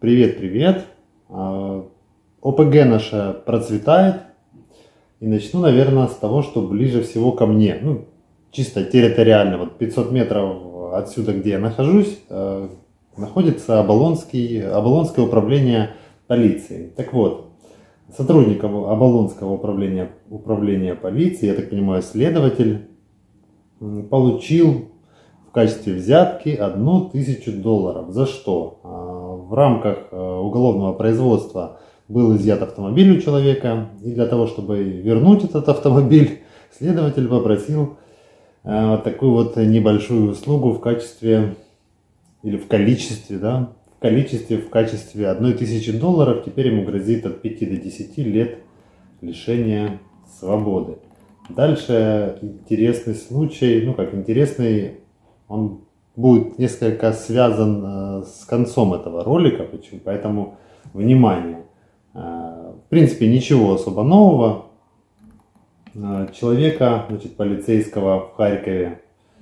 Привет, привет. ОПГ наша процветает. И начну, наверное, с того, что ближе всего ко мне. Ну, чисто территориально. Вот 500 метров отсюда, где я нахожусь, находится Оболонское управление полиции. Так вот, сотрудник Оболонского управления полиции, я так понимаю, следователь, получил в качестве взятки $1000. За что? В рамках уголовного производства был изъят автомобиль у человека, и для того, чтобы вернуть этот автомобиль, следователь попросил вот такую вот небольшую услугу в качестве, или в количестве, да, в качестве $1000. Теперь ему грозит от 5 до 10 лет лишения свободы. Дальше интересный случай, ну как интересный, он будет несколько связан с концом этого ролика, поэтому внимание. В принципе, ничего особо нового. Человека, значит, полицейского в Харькове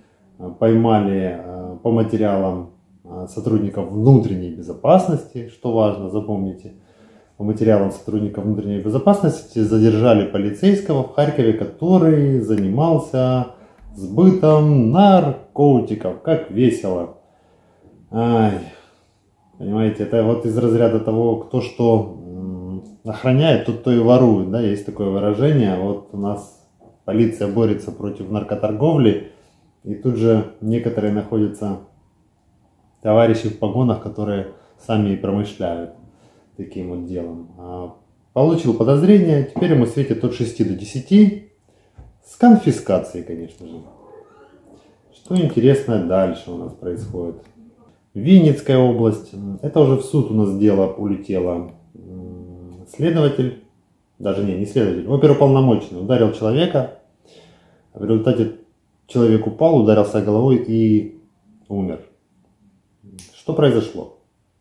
поймали по материалам сотрудников внутренней безопасности, что важно, запомните. По материалам сотрудников внутренней безопасности задержали полицейского в Харькове, который занимался сбытом наркотиков. Как весело. Ай, понимаете, это вот из разряда того, кто что охраняет, тот то и ворует. Да? Есть такое выражение. Вот у нас полиция борется против наркоторговли, и тут же некоторые находятся товарищи в погонах, которые сами и промышляют таким вот делом. Получил подозрение, теперь ему светит от 6 до 10 с конфискацией, конечно же. Что интересно дальше у нас происходит? Винницкая область. Это уже в суд у нас дело улетело. Следователь, даже не следователь, оперуполномоченный ударил человека. В результате человек упал, ударился головой и умер. Что произошло?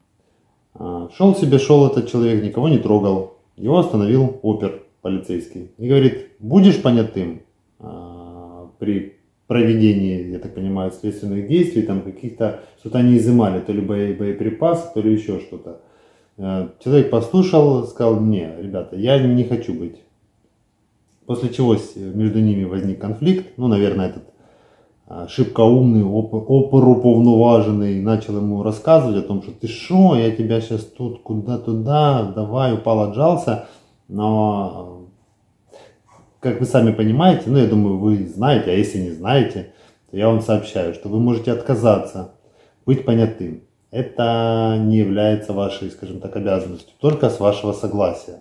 Шел этот человек, никого не трогал. Его остановил опер полицейский и говорит: будешь понятым при проведении, я так понимаю, следственных действий, там каких-то, что-то они изымали, то ли боеприпасы, то ли еще что-то. Человек послушал, сказал: не, ребята, я не хочу быть. После чего между ними возник конфликт. Ну, наверное, этот шибко умный, оперуповноваженный начал ему рассказывать о том, что ты шо, я тебя сейчас тут куда-туда, давай, упал, отжался. Но, как вы сами понимаете, ну, я думаю, вы знаете, а если не знаете, то я вам сообщаю, что вы можете отказаться быть понятым. Это не является вашей, скажем так, обязанностью, только с вашего согласия.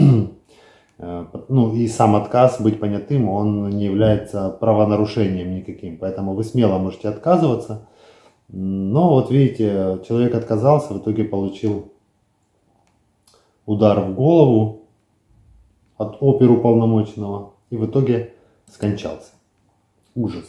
Ну и сам отказ быть понятым, он не является правонарушением никаким, поэтому вы смело можете отказываться. Но вот видите, человек отказался, в итоге получил удар в голову от оперуполномоченного и в итоге скончался. Ужас.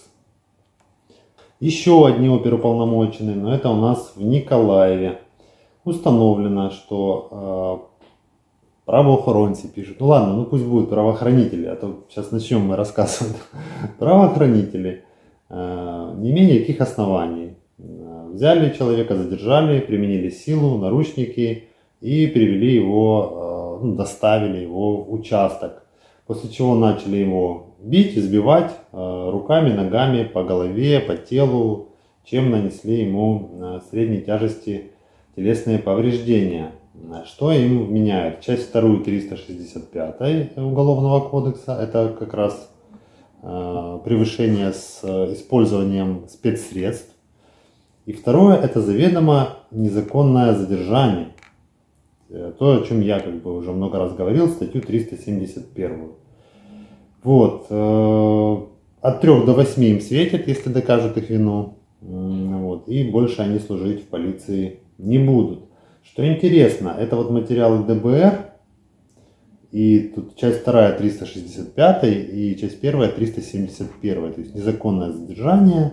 Еще одни оперуполномоченные, но это у нас в Николаеве. Установлено, что правоохранители пишут. Ну ладно, ну пусть будут правоохранители, а то сейчас начнем мы рассказывать. Правоохранители, не имея никаких оснований, взяли человека, задержали, применили силу, наручники и привели его, доставили его в участок. После чего начали его бить, избивать руками, ногами, по голове, по телу, чем нанесли ему средней тяжести телесные повреждения. Что им вменяют? Часть 2 365 Уголовного кодекса, это как раз превышение с использованием спецсредств. И второе, это заведомо незаконное задержание. То, о чем я уже много раз говорил, статью 371. Вот. От 3 до 8 им светит, если докажут их вину. Вот. И больше они служить в полиции не будут. Что интересно, это вот материалы ДБР. И тут часть 2 365 и часть 1 371. То есть незаконное задержание.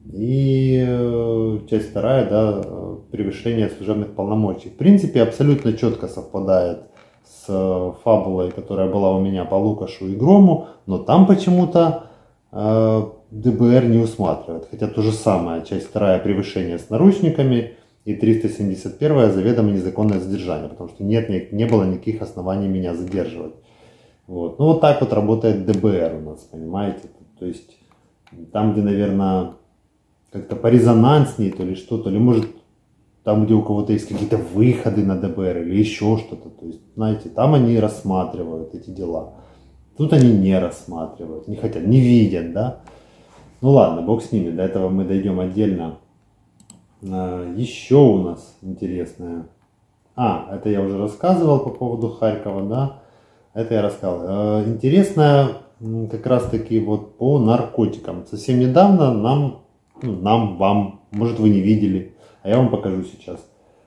И часть 2, да, превышение служебных полномочий. В принципе, абсолютно четко совпадает с фабулой, которая была у меня по Лукашу и Грому, но там почему-то ДБР не усматривает. Хотя то же самое, часть 2 превышение с наручниками и 371 заведомо незаконное задержание, потому что не было никаких оснований меня задерживать. Вот. Ну вот так вот работает ДБР у нас, понимаете? То есть там, где, наверное, как-то порезонанснее, то ли что-то, или может там, где у кого-то есть какие-то выходы на ДБР или еще что-то. То есть, знаете, там они рассматривают эти дела. Тут они не рассматривают, не хотят, не видят, да. Ну ладно, бог с ними, до этого мы дойдем отдельно. Еще у нас интересное. Это я уже рассказывал по поводу Харькова, да. Это я рассказывал. Интересное как раз таки вот по наркотикам. Совсем недавно вам, может вы не видели, а я вам покажу сейчас.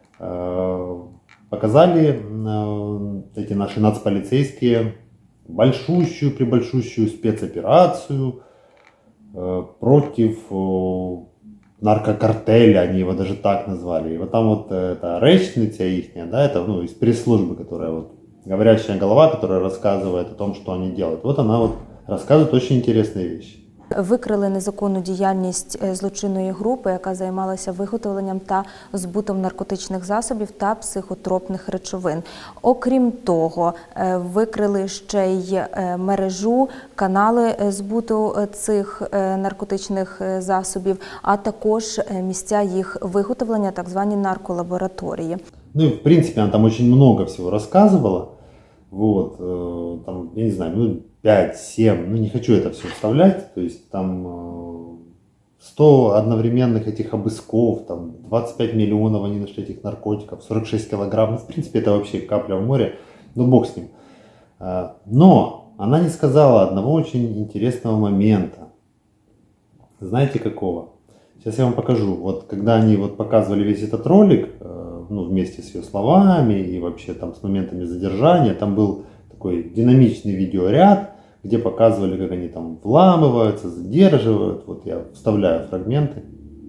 Показали эти наши нацполицейские большущую спецоперацию против наркокартеля, они его даже так назвали. И вот там вот эта речница ихняя, да, это из пресс-службы, которая вот говорящая голова, которая рассказывает о том, что они делают. Вот она вот рассказывает очень интересные вещи. Викрили незаконну діяльність злочинної групи, яка займалася виготовленням та збутом наркотичних засобів та психотропних речовин. Окрім того, викрили ще й мережу, канали збуту цих наркотичних засобів, а також місця їх виготовлення, так звані нарколабораторії. Ну и в принципе она там очень много всего рассказывала. Вот, там, я не знаю, 5-7, не хочу это все вставлять, то есть там 100 одновременных этих обысков, там 25 миллионов они нашли этих наркотиков, 46 килограмм, в принципе это вообще капля в море, но бог с ним. Но она не сказала одного очень интересного момента. Знаете какого? Сейчас я вам покажу. Вот когда они вот показывали весь этот ролик, вместе с ее словами и вообще там с моментами задержания, там был такой динамичный видеоряд, где показывали, как они там вламываются, задерживают. Вот я вставляю фрагменты.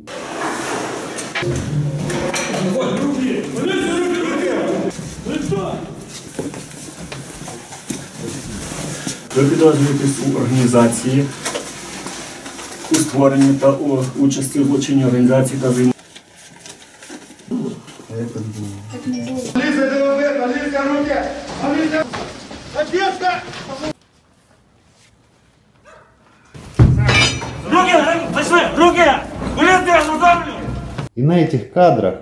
Ви підозрюєтесь у організації, у створенні та участі у злочинній організації та війні. И на этих кадрах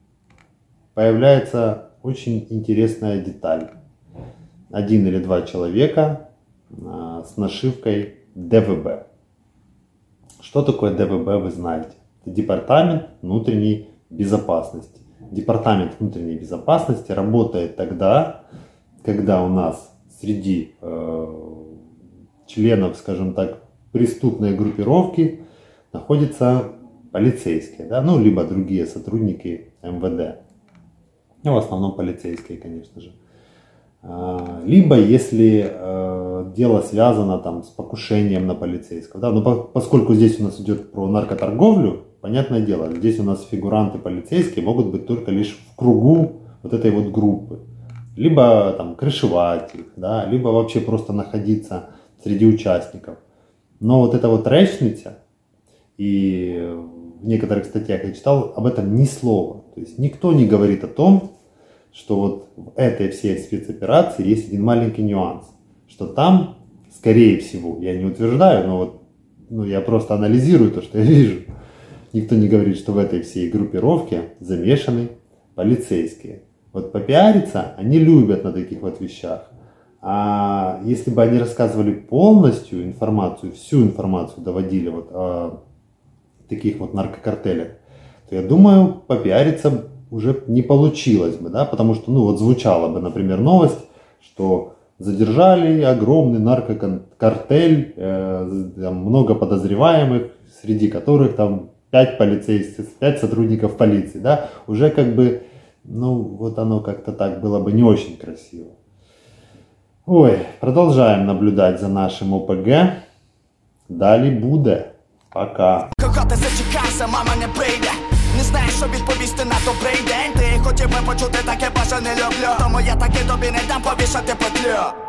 появляется очень интересная деталь. 1 или 2 человека с нашивкой ДВБ. Что такое ДВБ, вы знаете? Это Департамент внутренней безопасности. Департамент внутренней безопасности работает тогда, когда у нас среди членов, скажем так, преступной группировки находятся полицейские, да? Либо другие сотрудники МВД. В основном полицейские, конечно же. Либо если дело связано там с покушением на полицейского. Да? Но поскольку здесь у нас идет про наркоторговлю, понятное дело, здесь у нас фигуранты полицейские могут быть только лишь в кругу вот этой вот группы. Либо там крышевать их, да? Либо вообще просто находиться среди участников. Но вот эта вот речница, и в некоторых статьях я читал, об этом ни слова. То есть никто не говорит о том, что вот в этой всей спецоперации есть один маленький нюанс, что там, скорее всего, я не утверждаю, но вот я просто анализирую то, что я вижу. Никто не говорит, что в этой всей группировке замешаны полицейские. Вот попиариться они любят на таких вот вещах. А если бы они рассказывали полностью информацию, всю информацию доводили вот о таких вот наркокартелях, то я думаю, попиариться уже не получилось бы, да, потому что, вот звучала бы, например, новость, что задержали огромный наркокартель, много подозреваемых, среди которых там 5 полицейских, 5 сотрудников полиции, да, уже как бы, вот оно как-то так было бы не очень красиво. Ой, продолжаем наблюдать за нашим ОПГ. Далі буде. Пока. Кого ти зачекався, мама не прийде. Не знаєш, що відповісти на добрий день. Ти хотів би почути таке, боже, не люблю. Тому я таки тобі не дам повішати петлю.